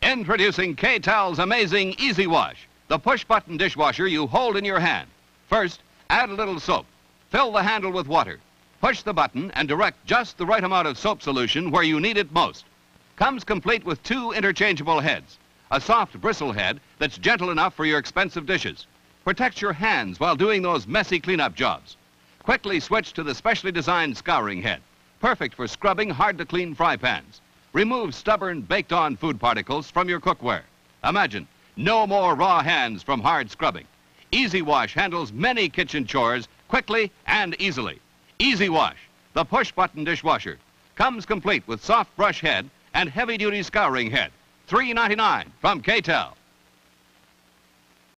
Introducing K-tel's amazing Ezy-Wash, the push-button dishwasher you hold in your hand. First, add a little soap. Fill the handle with water. Push the button and direct just the right amount of soap solution where you need it most. Comes complete with 2 interchangeable heads. A soft bristle head that's gentle enough for your expensive dishes. Protects your hands while doing those messy cleanup jobs. Quickly switch to the specially designed scouring head. Perfect for scrubbing hard-to-clean fry pans. Remove stubborn, baked-on food particles from your cookware. Imagine, no more raw hands from hard scrubbing. Ezy-Wash handles many kitchen chores quickly and easily. Ezy-Wash, the push-button dishwasher. Comes complete with soft brush head and heavy-duty scouring head. $3.99 from K-tel.